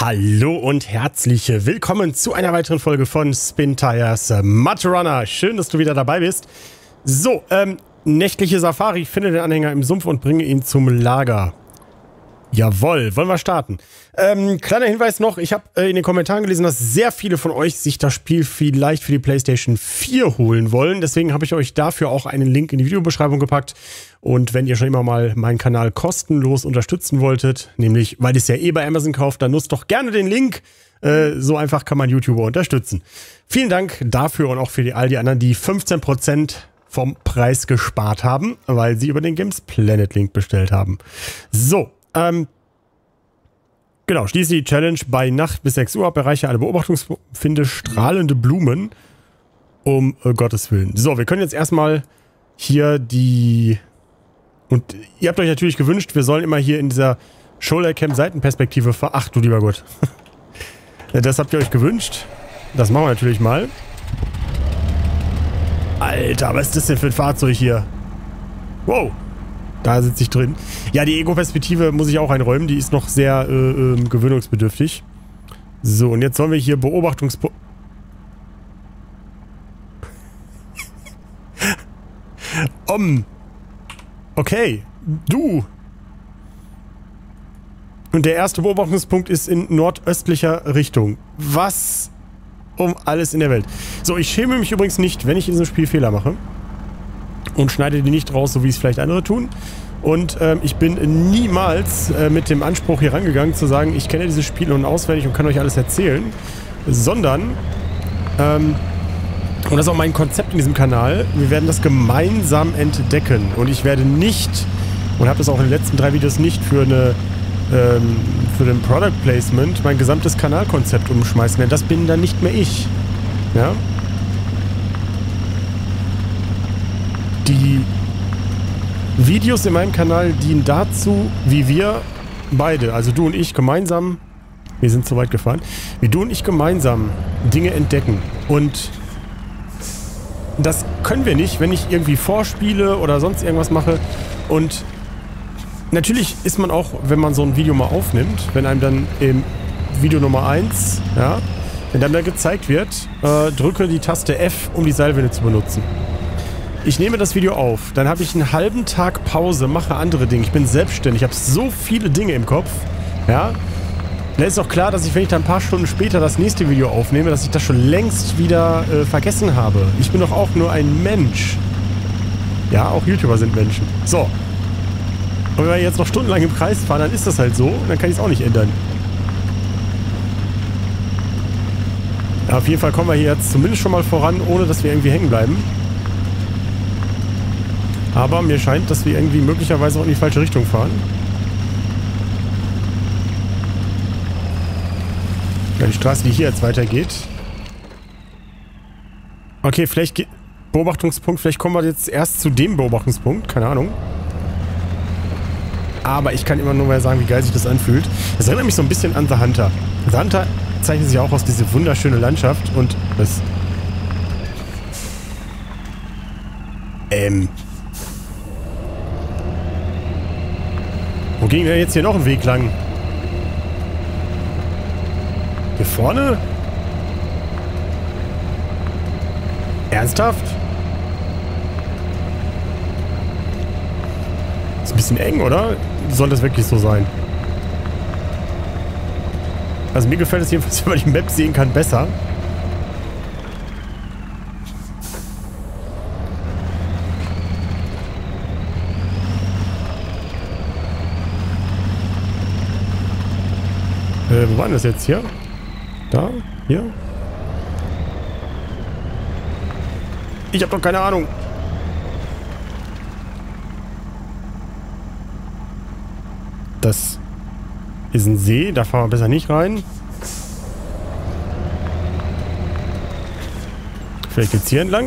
Hallo und herzlich willkommen zu einer weiteren Folge von Spintires Mud Runner. Schön, dass du wieder dabei bist. So, nächtliche Safari. Ich finde den Anhänger im Sumpf und bringe ihn zum Lager. Jawohl, wollen wir starten. Kleiner Hinweis noch, ich habe in den Kommentaren gelesen, dass sehr viele von euch sich das Spiel vielleicht für die PlayStation 4 holen wollen. Deswegen habe ich euch dafür auch einen Link in die Videobeschreibung gepackt. Und wenn ihr schon immer mal meinen Kanal kostenlos unterstützen wolltet, nämlich weil ihr es ja eh bei Amazon kauft, dann nutzt doch gerne den Link. So einfach kann man YouTuber unterstützen. Vielen Dank dafür und auch für all die anderen, die 15% vom Preis gespart haben, weil sie über den Games Planet Link bestellt haben. So, genau, schließe die Challenge bei Nacht bis 6 Uhr ab, erreiche alle Beobachtungspunkte, finde strahlende Blumen, um Gottes Willen. So, wir können jetzt erstmal hier die... Und ihr habt euch natürlich gewünscht, wir sollen immer hier in dieser Shouldercam-Seitenperspektive fahren. Ach du lieber Gott. Das habt ihr euch gewünscht. Das machen wir natürlich mal. Alter, was ist das denn für ein Fahrzeug hier? Wow. Da sitze ich drin. Ja, die Ego-Perspektive muss ich auch einräumen. Die ist noch sehr gewöhnungsbedürftig. So, und jetzt sollen wir hier Beobachtungspunkte... Okay, du. Und der erste Beobachtungspunkt ist in nordöstlicher Richtung. Was um alles in der Welt. So, ich schäme mich übrigens nicht, wenn ich in diesem Spiel Fehler mache. Und schneide die nicht raus, so wie es vielleicht andere tun. Und ich bin niemals mit dem Anspruch hier rangegangen, zu sagen, ich kenne dieses Spiel nun auswendig und kann euch alles erzählen. Sondern, und das ist auch mein Konzept in diesem Kanal, wir werden das gemeinsam entdecken. Und ich werde nicht, und habe das auch in den letzten 3 Videos nicht für den Product Placement, mein gesamtes Kanalkonzept umschmeißen. Denn das bin dann nicht mehr ich. Ja? Die Videos in meinem Kanal dienen dazu, wie wir beide, also du und ich gemeinsam, wir sind zu weit gefahren, wie du und ich gemeinsam Dinge entdecken. Und das können wir nicht, wenn ich irgendwie vorspiele oder sonst irgendwas mache. Und natürlich ist man auch, wenn man so ein Video mal aufnimmt, wenn einem dann im Video Nummer 1, ja, wenn dann da gezeigt wird, drücke die Taste F, um die Seilwinde zu benutzen. Ich nehme das Video auf, dann habe ich einen halben Tag Pause, mache andere Dinge. Ich bin selbstständig, ich habe so viele Dinge im Kopf. Ja. Dann ist auch klar, dass ich, wenn ich dann ein paar Stunden später das nächste Video aufnehme, dass ich das schon längst wieder vergessen habe. Ich bin doch auch nur ein Mensch. Ja, auch YouTuber sind Menschen. So. Und wenn wir jetzt noch stundenlang im Kreis fahren, dann ist das halt so. Dann kann ich es auch nicht ändern. Ja, auf jeden Fall kommen wir hier jetzt zumindest schon mal voran, ohne dass wir irgendwie hängen bleiben. Aber mir scheint, dass wir irgendwie möglicherweise auch in die falsche Richtung fahren. Ja, die Straße, die hier jetzt weitergeht. Okay, vielleicht Beobachtungspunkt, vielleicht kommen wir jetzt erst zu dem Beobachtungspunkt, keine Ahnung. Aber ich kann immer nur mal sagen, wie geil sich das anfühlt. Das erinnert mich so ein bisschen an The Hunter. The Hunter zeichnet sich auch aus diese wunderschöne Landschaft und das... Wo ging denn jetzt hier noch ein Weg lang? Hier vorne? Ernsthaft? Ist ein bisschen eng, oder? Soll das wirklich so sein? Also mir gefällt es jedenfalls, wenn man die Map sehen kann, besser. Wo war denn das jetzt hier? Da? Hier? Ich hab doch keine Ahnung. Das ist ein See, da fahren wir besser nicht rein. Vielleicht geht's hier entlang.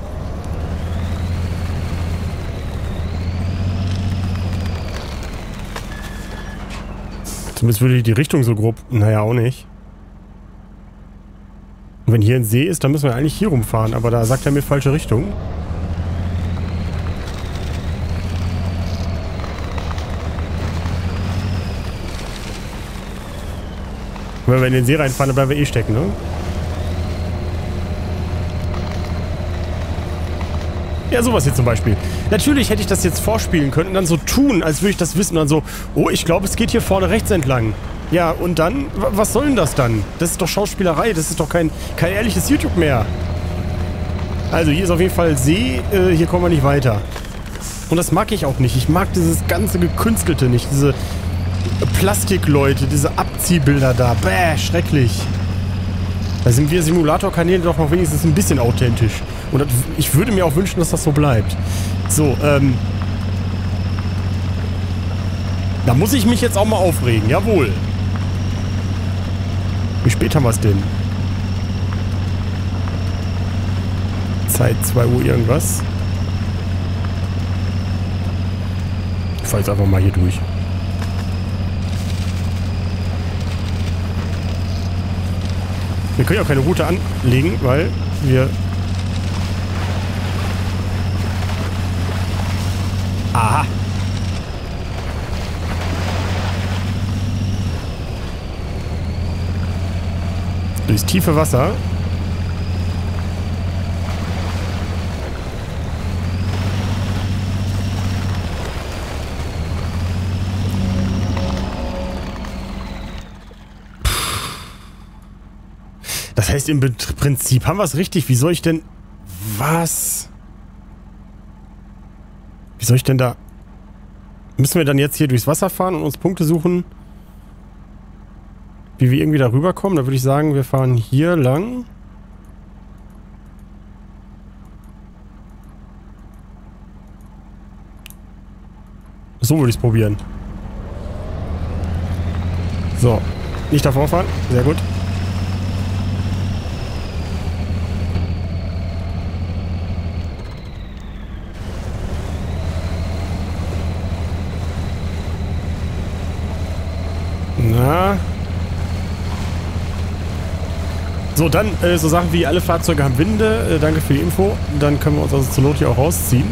Zumindest würde die Richtung so grob... Naja, auch nicht. Und wenn hier ein See ist, dann müssen wir eigentlich hier rumfahren. Aber da sagt er mir falsche Richtung. Und wenn wir in den See reinfahren, dann bleiben wir eh stecken, ne? Ja, sowas hier zum Beispiel. Natürlich hätte ich das jetzt vorspielen können und dann so tun, als würde ich das wissen. Und dann so, oh, ich glaube, es geht hier vorne rechts entlang. Ja, und dann? Was soll denn das dann? Das ist doch Schauspielerei. Das ist doch kein ehrliches YouTube mehr. Also, hier ist auf jeden Fall See. Hier kommen wir nicht weiter. Und das mag ich auch nicht. Ich mag dieses ganze Gekünstelte nicht. Diese Plastikleute, diese Abziehbilder da. Bäh, schrecklich. Da sind wir Simulator-Kanäle doch noch wenigstens ein bisschen authentisch. Und das, ich würde mir auch wünschen, dass das so bleibt. So, da muss ich mich jetzt auch mal aufregen. Jawohl. Wie spät haben wir es denn? Zeit 2 Uhr irgendwas. Ich fahre jetzt einfach mal hier durch. Wir können ja auch keine Route anlegen, weil wir... Aha. Durchs tiefe Wasser. Das heißt, im Prinzip haben wir es richtig. Wie soll ich denn... Was? Wie soll ich denn da... Müssen wir dann jetzt hier durchs Wasser fahren und uns Punkte suchen, wie wir irgendwie da rüberkommen? Da würde ich sagen, wir fahren hier lang. So würde ich es probieren. So. Nicht davor fahren. Sehr gut. Na. So, dann so Sachen wie alle Fahrzeuge haben Winde. Danke für die Info. Dann können wir uns also zur Not hier auch rausziehen.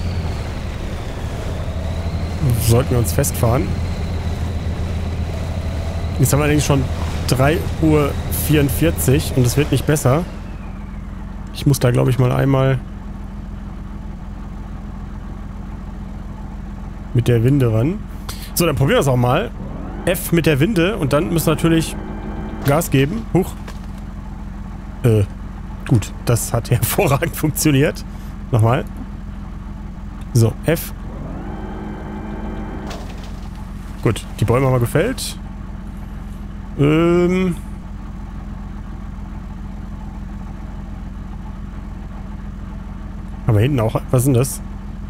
Sollten wir uns festfahren. Jetzt haben wir allerdings schon 3:44 Uhr und es wird nicht besser. Ich muss da, glaube ich, mal einmal mit der Winde ran. So, dann probieren wir es auch mal. F mit der Winde und dann müssen wir natürlich Gas geben. Huch. Gut, das hat hervorragend funktioniert. Nochmal. So, F. Gut, die Bäume haben wir gefällt. Haben wir hinten auch... Was ist denn das?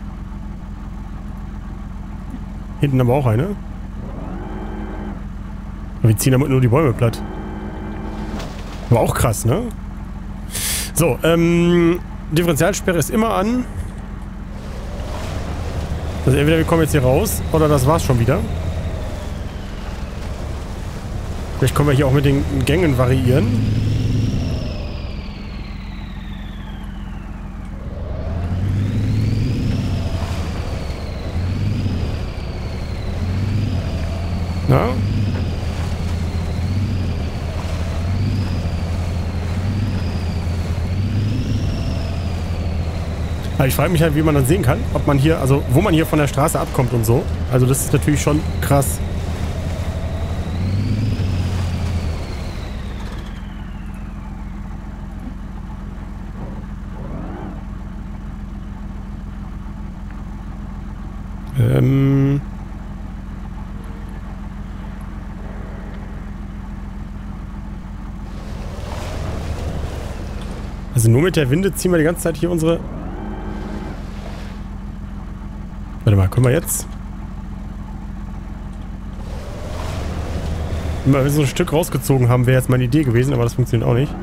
Hinten haben wir auch eine. Wir ziehen damit nur die Bäume platt. War auch krass, ne? So, Differentialsperre ist immer an. Also entweder wir kommen jetzt hier raus, oder das war's schon wieder. Vielleicht können wir hier auch mit den Gängen variieren. Na? Aber ich frage mich halt, wie man dann sehen kann, ob man hier, also wo man hier von der Straße abkommt und so. Also das ist natürlich schon krass. Also nur mit der Winde ziehen wir die ganze Zeit hier unsere... Warte mal, können wir jetzt? Wenn wir so ein Stück rausgezogen haben, wäre jetzt meine Idee gewesen, aber das funktioniert auch nicht.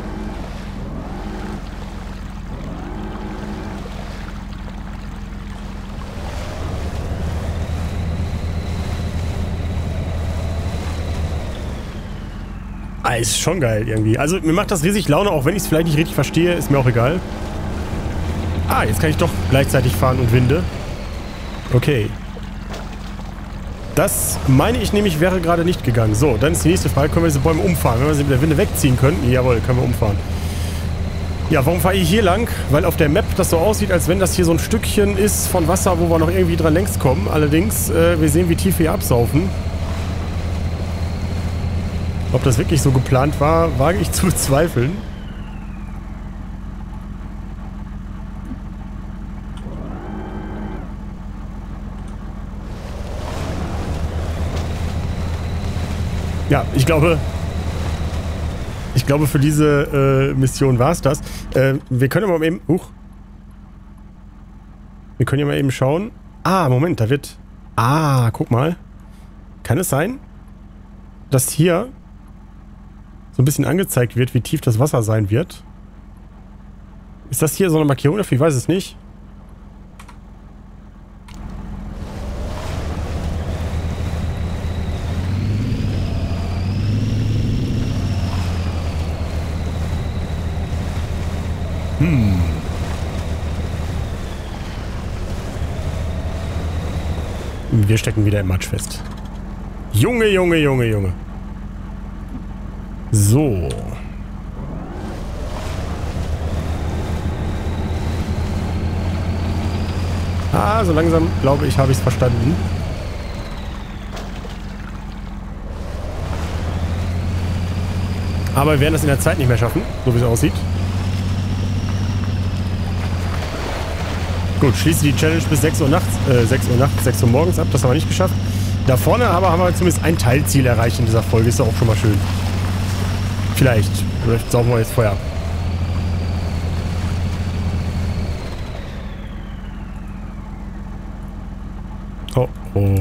Ah, ist schon geil irgendwie. Also mir macht das riesig Laune, auch wenn ich es vielleicht nicht richtig verstehe, ist mir auch egal. Ah, jetzt kann ich doch gleichzeitig fahren und Winde. Okay. Das meine ich nämlich wäre gerade nicht gegangen. So, dann ist die nächste Frage, können wir diese Bäume umfahren? Wenn wir sie mit der Winde wegziehen können, jawohl, können wir umfahren. Ja, warum fahre ich hier lang? Weil auf der Map das so aussieht, als wenn das hier so ein Stückchen ist von Wasser, wo wir noch irgendwie dran längs kommen. Allerdings, wir sehen, wie tief wir absaufen. Ob das wirklich so geplant war, wage ich zu bezweifeln. Ja, ich glaube, für diese Mission war es das. Wir können ja mal eben... Wir können ja mal eben schauen. Ah, Moment, da wird... Ah, guck mal. Kann es sein, dass hier so ein bisschen angezeigt wird, wie tief das Wasser sein wird? Ist das hier so eine Markierung dafür? Ich weiß es nicht. Wir stecken wieder im Matsch fest. Junge, Junge, Junge, Junge. So. Ah, so langsam, glaube ich, habe ich es verstanden. Aber wir werden das in der Zeit nicht mehr schaffen, so wie es aussieht. Gut, schließe die Challenge bis 6 Uhr nachts, 6 Uhr morgens ab, das haben wir nicht geschafft. Da vorne aber haben wir zumindest ein Teilziel erreicht in dieser Folge, ist ja auch schon mal schön. Vielleicht saugen wir jetzt Feuer ab. Oh, oh.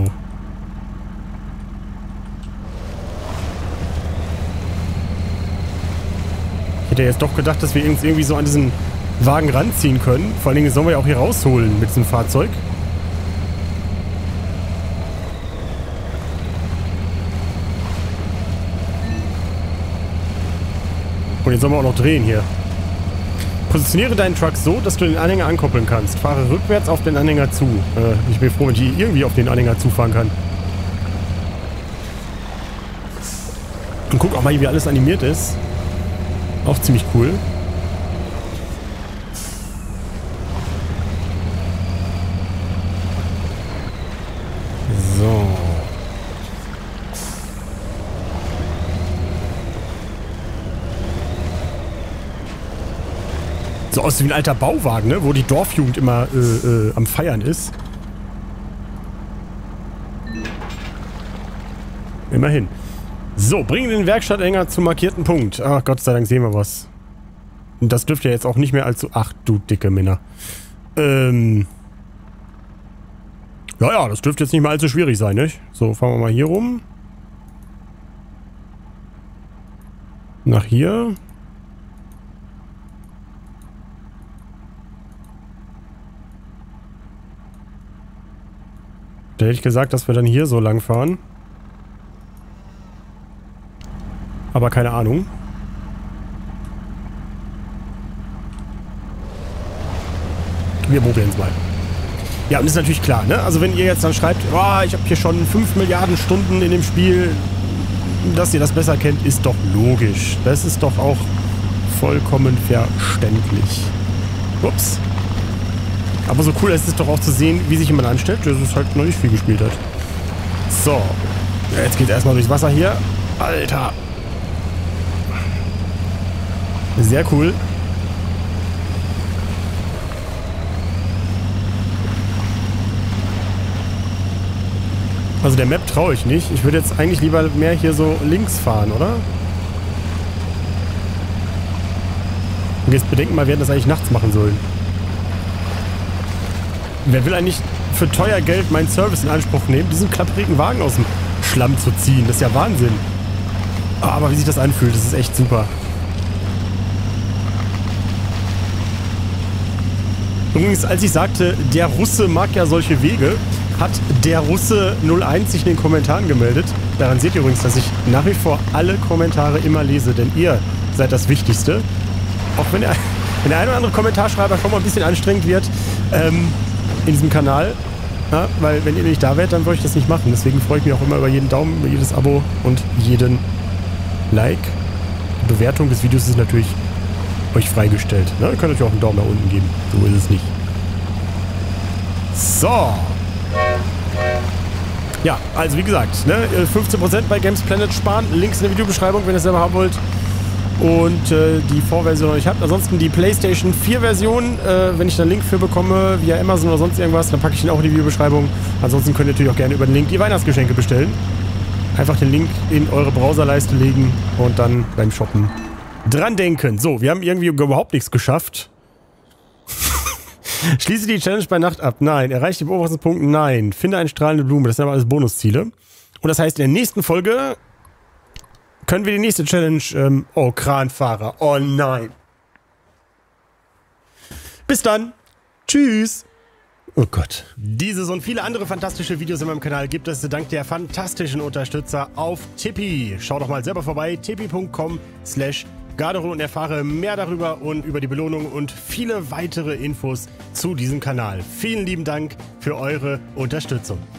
Ich hätte jetzt doch gedacht, dass wir irgendwie so an diesen Wagen ranziehen können. Vor allen Dingen sollen wir ja auch hier rausholen mit diesem Fahrzeug. Und jetzt sollen wir auch noch drehen hier. Positioniere deinen Truck so, dass du den Anhänger ankoppeln kannst. Fahre rückwärts auf den Anhänger zu. Ich bin froh, wenn ich irgendwie auf den Anhänger zufahren kann. Und guck auch mal, wie alles animiert ist. Auch ziemlich cool. So. So aussieht wie ein alter Bauwagen, ne? Wo die Dorfjugend immer am Feiern ist. Immerhin. So, bringen den Werkstatthänger zum markierten Punkt. Ach, Gott sei Dank sehen wir was. Und das dürfte ja jetzt auch nicht mehr allzu... Ach, du dicke Männer. Ja, das dürfte jetzt nicht mehr allzu schwierig sein, nicht? So, fahren wir mal hier rum. Nach hier. Da hätte ich gesagt, dass wir dann hier so lang fahren. Aber keine Ahnung. Wir probieren es mal. Ja, und ist natürlich klar, ne? Also wenn ihr jetzt dann schreibt, oh, ich habe hier schon 5 Milliarden Stunden in dem Spiel, dass ihr das besser kennt, ist doch logisch. Das ist doch auch vollkommen verständlich. Ups. Aber so cool ist es doch auch zu sehen, wie sich jemand anstellt, der es halt noch nicht viel gespielt hat. So. Ja, jetzt geht erstmal durchs Wasser hier. Alter. Sehr cool. Also der Map traue ich nicht. Ich würde jetzt eigentlich lieber mehr hier so links fahren, oder? Und jetzt bedenken mal, wir hätten das eigentlich nachts machen sollen. Wer will eigentlich für teuer Geld meinen Service in Anspruch nehmen, diesen klapprigen Wagen aus dem Schlamm zu ziehen? Das ist ja Wahnsinn. Aber wie sich das anfühlt, das ist echt super. Übrigens, als ich sagte, der Russe mag ja solche Wege, hat der Russe 01 sich in den Kommentaren gemeldet. Daran seht ihr übrigens, dass ich nach wie vor alle Kommentare immer lese, denn ihr seid das Wichtigste. Auch wenn der ein oder andere Kommentarschreiber schon mal ein bisschen anstrengend wird in diesem Kanal. Ja, weil wenn ihr nicht da wärt, dann wollte ich das nicht machen. Deswegen freue ich mich auch immer über jeden Daumen, über jedes Abo und jeden Like. Die Bewertung des Videos ist natürlich euch freigestellt. Ne? Ihr könnt euch auch einen Daumen nach unten geben. So ist es nicht. So. Ja, also wie gesagt, ne, 15% bei Games Planet sparen. Links in der Videobeschreibung, wenn ihr es selber haben wollt. Und die Vorversion noch nicht habt. Ansonsten die PlayStation 4 Version, wenn ich da einen Link für bekomme, via Amazon oder sonst irgendwas, dann packe ich den auch in die Videobeschreibung. Ansonsten könnt ihr natürlich auch gerne über den Link die Weihnachtsgeschenke bestellen. Einfach den Link in eure Browserleiste legen und dann beim Shoppen dran denken. So, wir haben irgendwie überhaupt nichts geschafft. Schließe die Challenge bei Nacht ab. Nein. Erreiche den Beobachtungspunkt. Nein. Finde eine strahlende Blume. Das sind aber alles Bonusziele. Und das heißt, in der nächsten Folge können wir die nächste Challenge... oh, Kranfahrer. Oh nein. Bis dann. Tschüss. Oh Gott. Dieses und viele andere fantastische Videos in meinem Kanal gibt es dank der fantastischen Unterstützer auf Tipi. Schau doch mal selber vorbei. tipi.com/Gardero und erfahre mehr darüber und über die Belohnung und viele weitere Infos zu diesem Kanal. Vielen lieben Dank für eure Unterstützung.